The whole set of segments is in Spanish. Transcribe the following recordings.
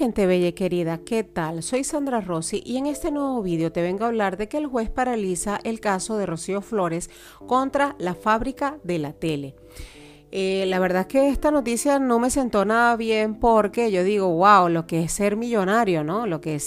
gente bella y querida, ¿qué tal? Soy Sandra Rossi y en este nuevo vídeo te vengo a hablar de que el juez paraliza el caso de Rocío Flores contra la fábrica de la tele. La verdad es que esta noticia no me sentó nada bien porque yo digo, wow, lo que es ser millonario, ¿no? Lo que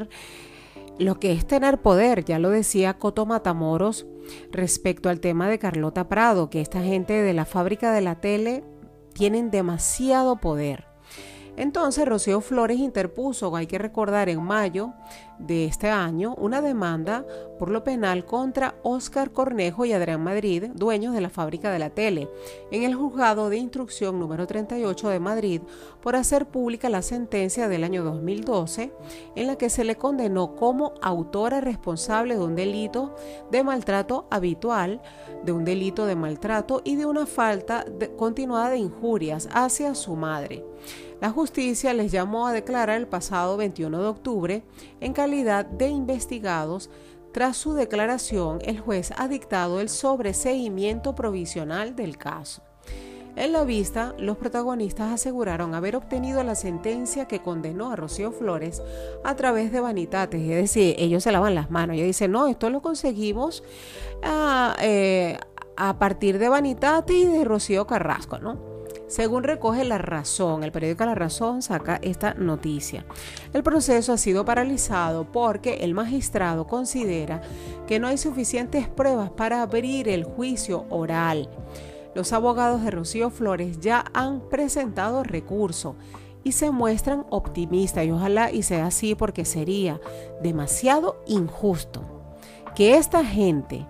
es tener poder, ya lo decía Coto Matamoros respecto al tema de Carlota Prado, que esta gente de la fábrica de la tele tienen demasiado poder. Entonces Rocío Flores interpuso, hay que recordar, en mayo de este año, una demanda por lo penal contra Óscar Cornejo y Adrián Madrid, dueños de la fábrica de la tele, en el juzgado de instrucción número 38 de Madrid, por hacer pública la sentencia del año 2012, en la que se le condenó como autora responsable de un delito de maltrato habitual, de un delito de maltrato y de una falta continuada de injurias hacia su madre. La justicia les llamó a declarar el pasado 21 de octubre en calidad de investigados. Tras su declaración, el juez ha dictado el sobreseimiento provisional del caso. En la vista, los protagonistas aseguraron haber obtenido la sentencia que condenó a Rocío Flores a través de Vanitatis, es decir, ellos se lavan las manos, ellos dicen, no, esto lo conseguimos a partir de Vanitatis y de Rocío Carrasco, ¿no? Según recoge La Razón, el periódico La Razón saca esta noticia. El proceso ha sido paralizado porque el magistrado considera que no hay suficientes pruebas para abrir el juicio oral. Los abogados de Rocío Flores ya han presentado recurso y se muestran optimistas, y ojalá y sea así, porque sería demasiado injusto que esta gente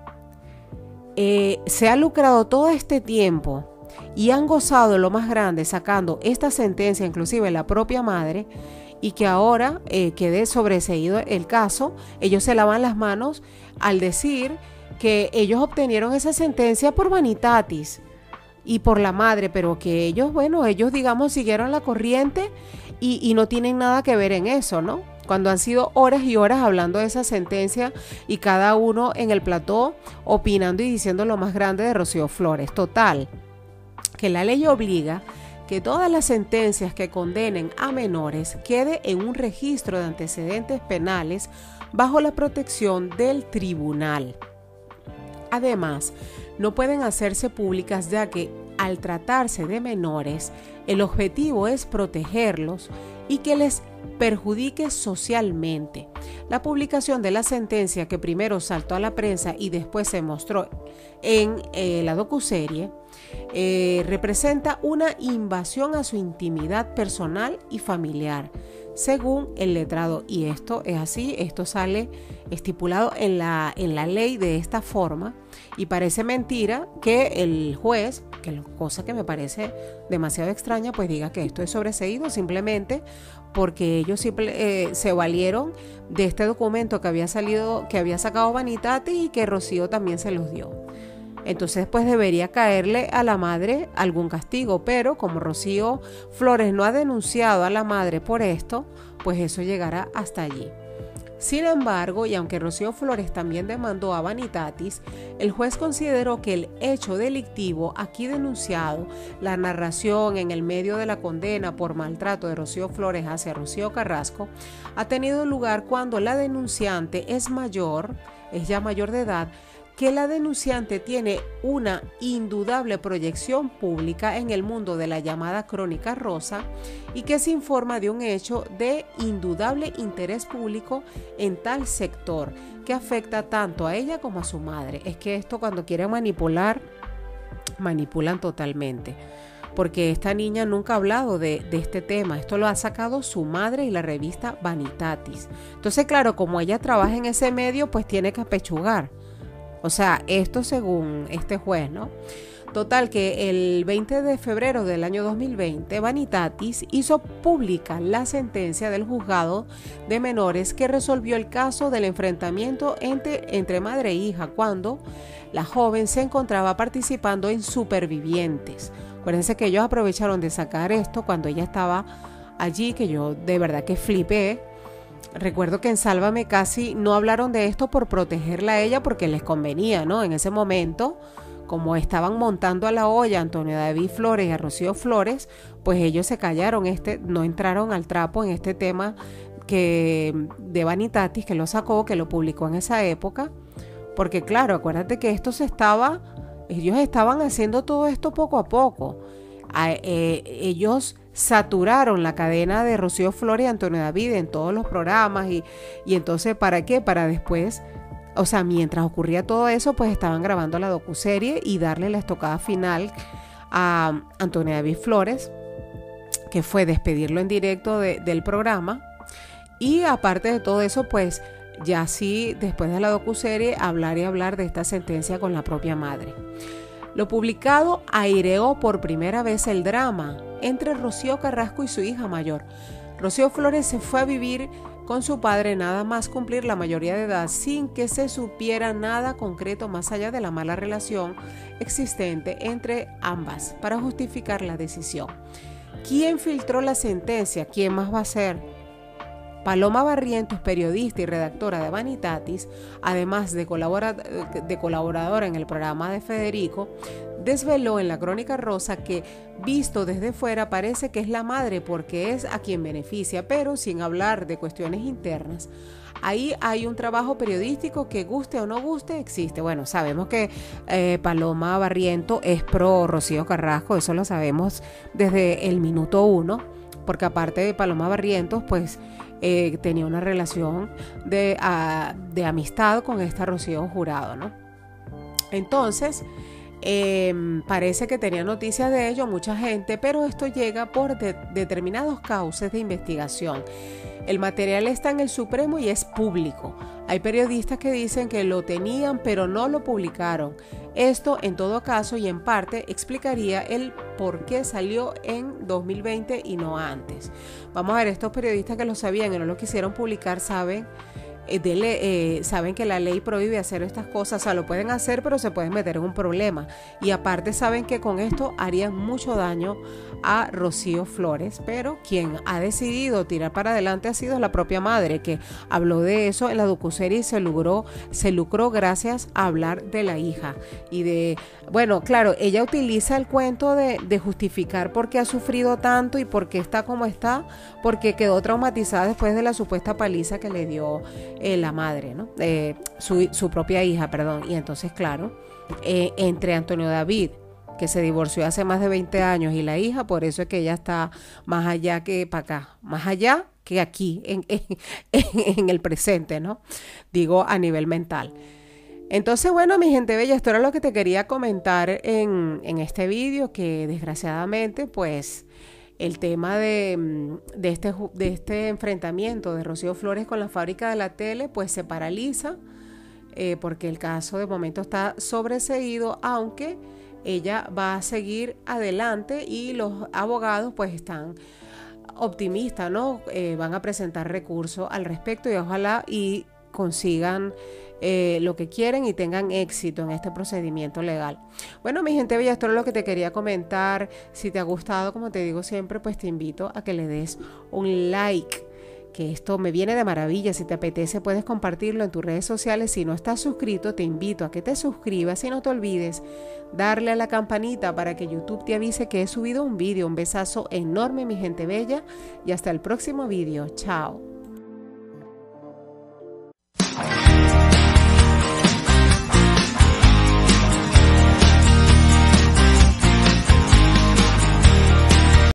se ha lucrado todo este tiempo y han gozado de lo más grande sacando esta sentencia, inclusive la propia madre, y que ahora quede sobreseído el caso. Ellos se lavan las manos al decir que ellos obtenieron esa sentencia por Vanitatis y por la madre, pero que ellos, ellos digamos siguieron la corriente y no tienen nada que ver en eso, ¿no? Cuando han sido horas y horas hablando de esa sentencia y cada uno en el plató opinando y diciendo lo más grande de Rocío Flores. Total, que la ley obliga que todas las sentencias que condenen a menores quede en un registro de antecedentes penales bajo la protección del tribunal. Además, no pueden hacerse públicas ya que al tratarse de menores, el objetivo es protegerlos y que les perjudique socialmente. La publicación de la sentencia, que primero saltó a la prensa y después se mostró en la docuserie, representa una invasión a su intimidad personal y familiar, según el letrado. Y esto es así, esto sale estipulado en la ley de esta forma, y parece mentira que el juez, que cosa que me parece demasiado extraña, pues diga que esto es sobreseído simplemente porque ellos se valieron de este documento que había sacado Vanitatis y que Rocío también se los dio. Entonces pues debería caerle a la madre algún castigo, pero como Rocío Flores no ha denunciado a la madre por esto, pues eso llegará hasta allí. Sin embargo, y aunque Rocío Flores también demandó a Vanitatis, el juez consideró que el hecho delictivo aquí denunciado, la narración en el medio de la condena por maltrato de Rocío Flores hacia Rocío Carrasco, ha tenido lugar cuando la denunciante es ya mayor de edad, que la denunciante tiene una indudable proyección pública en el mundo de la llamada crónica rosa y que se informa de un hecho de indudable interés público en tal sector que afecta tanto a ella como a su madre. Es que esto, cuando quieren manipular, manipulan totalmente, porque esta niña nunca ha hablado de este tema. Esto lo ha sacado su madre y la revista Vanitatis. Entonces, claro, como ella trabaja en ese medio, pues tiene que apechugar. O sea, esto según este juez, ¿no? Total, que el 20 de febrero del año 2020, Vanitatis hizo pública la sentencia del juzgado de menores que resolvió el caso del enfrentamiento entre madre e hija cuando la joven se encontraba participando en Supervivientes. Acuérdense que ellos aprovecharon de sacar esto cuando ella estaba allí, que yo de verdad que flipé. Recuerdo que en Sálvame casi no hablaron de esto por protegerla a ella porque les convenía, ¿no? En ese momento, como estaban montando a la olla a Antonio David Flores y a Rocío Flores, pues ellos se callaron, no entraron al trapo en este tema de Vanitatis, que lo sacó, que lo publicó en esa época, porque claro, acuérdate que ellos estaban haciendo todo esto poco a poco. Ellos saturaron la cadena de Rocío Flores y Antonio David en todos los programas y entonces, ¿para qué? Para después, o sea, mientras ocurría todo eso, pues estaban grabando la docuserie y darle la estocada final a Antonio David Flores, que fue despedirlo en directo del programa. Y aparte de todo eso, pues ya sí, después de la docuserie, hablar de esta sentencia con la propia madre. Lo publicado aireó por primera vez el drama entre Rocío Carrasco y su hija mayor. Rocío Flores se fue a vivir con su padre nada más cumplir la mayoría de edad, sin que se supiera nada concreto más allá de la mala relación existente entre ambas para justificar la decisión. ¿Quién filtró la sentencia? ¿Quién más va a ser? Paloma Barrientos, periodista y redactora de Vanitatis, además de colaboradora en el programa de Federico, desveló en la Crónica Rosa que, visto desde fuera, parece que es la madre porque es a quien beneficia, pero sin hablar de cuestiones internas. Ahí hay un trabajo periodístico que, guste o no guste, existe. Bueno, sabemos que Paloma Barrientos es pro Rocío Carrasco, eso lo sabemos desde el minuto 1, porque aparte de Paloma Barrientos, pues tenía una relación de amistad con esta Rocío Jurado, ¿no? Entonces, parece que tenía noticias de ello mucha gente, pero esto llega por determinados cauces de investigación. El material está en el Supremo y es público. Hay periodistas que dicen que lo tenían, pero no lo publicaron. Esto, en todo caso y en parte, explicaría el por qué salió en 2020 y no antes. Vamos a ver, estos periodistas que lo sabían y no lo quisieron publicar saben que la ley prohíbe hacer estas cosas, o sea, lo pueden hacer, pero se pueden meter en un problema. Y aparte saben que con esto harían mucho daño a Rocío Flores, pero quien ha decidido tirar para adelante ha sido la propia madre, que habló de eso en la docuserie y se lucró gracias a hablar de la hija. Y bueno, claro, ella utiliza el cuento de justificar por qué ha sufrido tanto y por qué está como está, porque quedó traumatizada después de la supuesta paliza que le dio la madre, ¿no? Su propia hija, perdón. Y entonces, claro, entre Antonio David, que se divorció hace más de 20 años, y la hija, por eso es que ella está más allá que para acá, más allá que aquí, en el presente, ¿no? Digo, a nivel mental. Entonces, bueno, mi gente bella, esto era lo que te quería comentar en este vídeo, que desgraciadamente, pues, el tema de este enfrentamiento de Rocío Flores con la fábrica de la tele, pues se paraliza, porque el caso de momento está sobreseído, aunque ella va a seguir adelante y los abogados pues están optimistas, ¿no? Van a presentar recursos al respecto y ojalá y consigan lo que quieren y tengan éxito en este procedimiento legal. Bueno, mi gente bella, esto es lo que te quería comentar. Si te ha gustado, como te digo siempre, pues te invito a que le des un like, que esto me viene de maravilla. Si te apetece, puedes compartirlo en tus redes sociales. Si no estás suscrito, te invito a que te suscribas y no te olvides darle a la campanita para que YouTube te avise que he subido un vídeo. Un besazo enorme, mi gente bella, y hasta el próximo vídeo. Chao.